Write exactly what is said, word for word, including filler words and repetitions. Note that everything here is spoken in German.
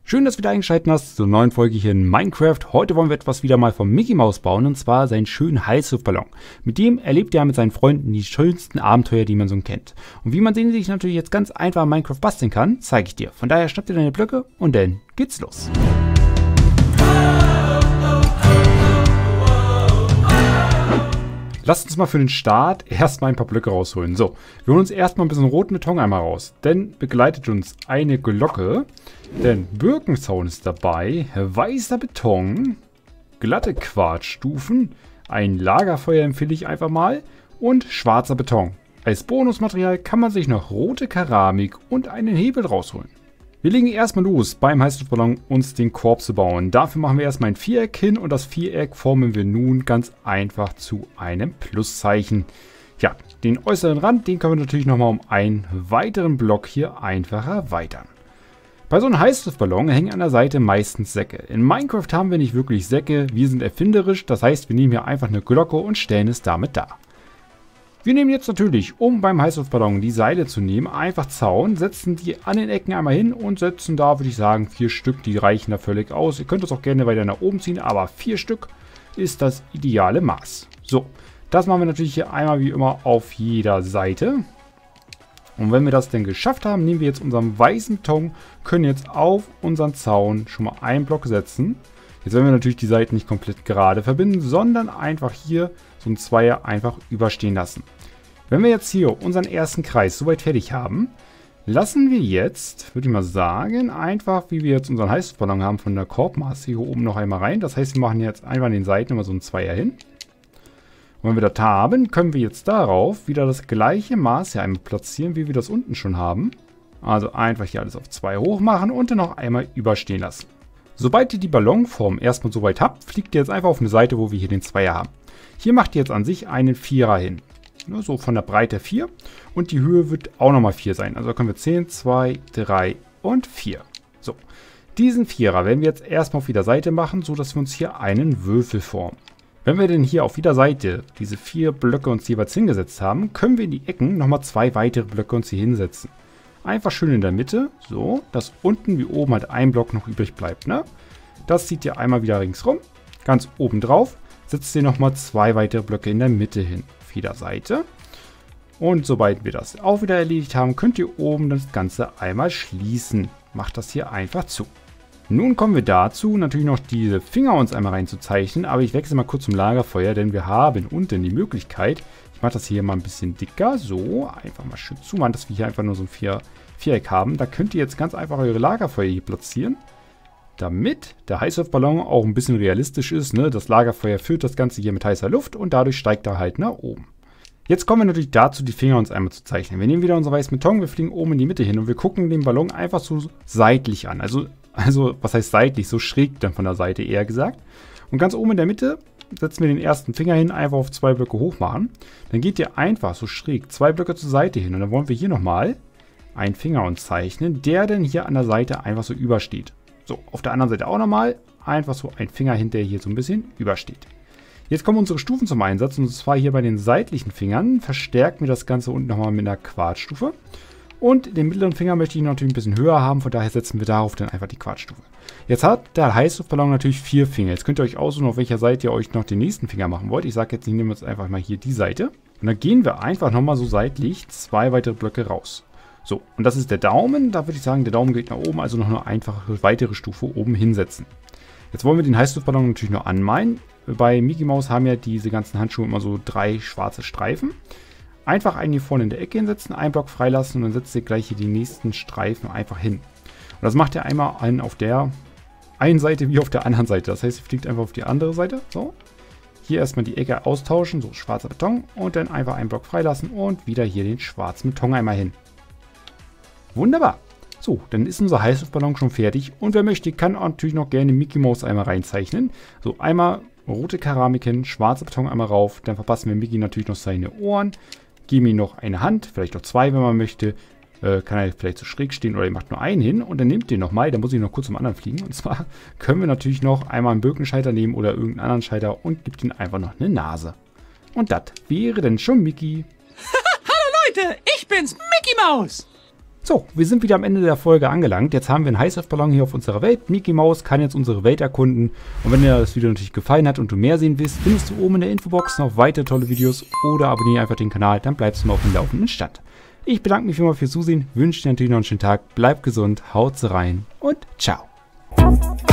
Schön, dass du wieder eingeschaltet hast zur neuen Folge hier in Minecraft. Heute wollen wir etwas wieder mal vom Mickey Mouse bauen, und zwar seinen schönen Heißluftballon. Mit dem erlebt er mit seinen Freunden die schönsten Abenteuer, die man so kennt. Und wie man den sich natürlich jetzt ganz einfach in Minecraft basteln kann, zeige ich dir. Von daher schnapp dir deine Blöcke und dann geht's los. Lasst uns mal für den Start erstmal ein paar Blöcke rausholen. So, wir holen uns erstmal ein bisschen roten Beton einmal raus. Denn begleitet uns eine Glocke. Denn Birkenzaun ist dabei. Weißer Beton. Glatte Quarzstufen. Ein Lagerfeuer empfehle ich einfach mal. Und schwarzer Beton. Als Bonusmaterial kann man sich noch rote Keramik und einen Hebel rausholen. Wir legen erstmal los, beim Heißluftballon uns den Korb zu bauen. Dafür machen wir erstmal ein Viereck hin und das Viereck formen wir nun ganz einfach zu einem Pluszeichen. Ja, den äußeren Rand, den können wir natürlich nochmal um einen weiteren Block hier einfach erweitern. Bei so einem Heißluftballon hängen an der Seite meistens Säcke. In Minecraft haben wir nicht wirklich Säcke, wir sind erfinderisch, das heißt, wir nehmen hier einfach eine Glocke und stellen es damit dar. Wir nehmen jetzt natürlich, um beim Heißluftballon die Seile zu nehmen, einfach Zaun, setzen die an den Ecken einmal hin und setzen da, würde ich sagen, vier Stück, die reichen da völlig aus. Ihr könnt es auch gerne weiter nach oben ziehen, aber vier Stück ist das ideale Maß. So, das machen wir natürlich hier einmal wie immer auf jeder Seite. Und wenn wir das denn geschafft haben, nehmen wir jetzt unseren weißen Beton, können jetzt auf unseren Zaun schon mal einen Block setzen. Jetzt werden wir natürlich die Seiten nicht komplett gerade verbinden, sondern einfach hier so ein Zweier einfach überstehen lassen. Wenn wir jetzt hier unseren ersten Kreis soweit fertig haben, lassen wir jetzt, würde ich mal sagen, einfach, wie wir jetzt unseren Heißluftballon haben, von der Korbmaße hier oben noch einmal rein. Das heißt, wir machen jetzt einfach an den Seiten immer so ein Zweier hin. Und wenn wir das haben, können wir jetzt darauf wieder das gleiche Maß hier einmal platzieren, wie wir das unten schon haben. Also einfach hier alles auf zwei hoch machen und dann noch einmal überstehen lassen. Sobald ihr die Ballonform erstmal soweit habt, fliegt ihr jetzt einfach auf eine Seite, wo wir hier den Zweier haben. Hier macht ihr jetzt an sich einen Vierer hin. So von der Breite vier. Und die Höhe wird auch nochmal vier sein. Also da können wir zehn, zwei, drei und vier. So, diesen Vierer werden wir jetzt erstmal auf jeder Seite machen, sodass wir uns hier einen Würfel formen. Wenn wir denn hier auf jeder Seite diese vier Blöcke uns jeweils hingesetzt haben, können wir in die Ecken nochmal zwei weitere Blöcke uns hier hinsetzen. Einfach schön in der Mitte, so, dass unten wie oben halt ein Block noch übrig bleibt, ne? Das zieht ihr einmal wieder ringsrum, ganz oben drauf, setzt ihr nochmal zwei weitere Blöcke in der Mitte hin, auf jeder Seite. Und sobald wir das auch wieder erledigt haben, könnt ihr oben das Ganze einmal schließen. Macht das hier einfach zu. Nun kommen wir dazu, natürlich noch diese Finger uns einmal reinzuzeichnen, aber ich wechsle mal kurz zum Lagerfeuer, denn wir haben unten die Möglichkeit, ich mache das hier mal ein bisschen dicker, so, einfach mal schön zumachen, dass wir hier einfach nur so ein Vier Viereck haben. Da könnt ihr jetzt ganz einfach eure Lagerfeuer hier platzieren, damit der Heißluftballon auch ein bisschen realistisch ist, ne? Das Lagerfeuer füllt das Ganze hier mit heißer Luft und dadurch steigt er halt nach oben. Jetzt kommen wir natürlich dazu, die Finger uns einmal zu zeichnen. Wir nehmen wieder unser weißen Beton, wir fliegen oben in die Mitte hin und wir gucken den Ballon einfach so seitlich an. Also, also was heißt seitlich? So schräg dann von der Seite eher gesagt. Und ganz oben in der Mitte setzen wir den ersten Finger hin, einfach auf zwei Blöcke hoch machen. Dann geht ihr einfach so schräg zwei Blöcke zur Seite hin und dann wollen wir hier nochmal einen Finger uns zeichnen, der dann hier an der Seite einfach so übersteht. So, auf der anderen Seite auch nochmal einfach so ein Finger hin, der hier so ein bisschen übersteht. Jetzt kommen unsere Stufen zum Einsatz und zwar hier bei den seitlichen Fingern verstärken wir das Ganze unten nochmal mit einer Quarzstufe. Und den mittleren Finger möchte ich natürlich ein bisschen höher haben, von daher setzen wir darauf dann einfach die Quarzstufe. Jetzt hat der Heißluftballon natürlich vier Finger. Jetzt könnt ihr euch aussuchen, auf welcher Seite ihr euch noch den nächsten Finger machen wollt. Ich sage jetzt, ich nehme jetzt einfach mal hier die Seite. Und dann gehen wir einfach nochmal so seitlich zwei weitere Blöcke raus. So, und das ist der Daumen. Da würde ich sagen, der Daumen geht nach oben, also noch eine einfache weitere Stufe oben hinsetzen. Jetzt wollen wir den Heißluftballon natürlich noch anmalen. Bei Mickey Mouse haben ja diese ganzen Handschuhe immer so drei schwarze Streifen. Einfach einen hier vorne in der Ecke hinsetzen, einen Block freilassen und dann setzt ihr gleich hier die nächsten Streifen einfach hin. Und das macht ihr einmal einen auf der einen Seite wie auf der anderen Seite. Das heißt, ihr fliegt einfach auf die andere Seite. So. Hier erstmal die Ecke austauschen, so schwarzer Beton und dann einfach einen Block freilassen und wieder hier den schwarzen Beton einmal hin. Wunderbar. So, dann ist unser Heißluftballon schon fertig und wer möchte, kann auch natürlich noch gerne Mickey Mouse einmal reinzeichnen. So, einmal rote Keramik hin, schwarzer Beton einmal rauf, dann verpassen wir Mickey natürlich noch seine Ohren, geben ihm noch eine Hand, vielleicht auch zwei, wenn man möchte. Äh, kann er vielleicht so schräg stehen oder ihr macht nur einen hin und dann nehmt den nochmal, dann muss ich noch kurz zum anderen fliegen. Und zwar können wir natürlich noch einmal einen Birkenscheiter nehmen oder irgendeinen anderen Scheiter und gibt ihm einfach noch eine Nase. Und das wäre dann schon Mickey. Hallo Leute, ich bin's, Mickey Mouse. So, wir sind wieder am Ende der Folge angelangt. Jetzt haben wir einen Heißluftballon hier auf unserer Welt. Mickey Mouse kann jetzt unsere Welt erkunden. Und wenn dir das Video natürlich gefallen hat und du mehr sehen willst, findest du oben in der Infobox noch weitere tolle Videos oder abonniere einfach den Kanal, dann bleibst du mal auf dem laufenden Stand. Ich bedanke mich immer fürs Zusehen, wünsche dir natürlich noch einen schönen Tag, bleib gesund, haut rein und ciao.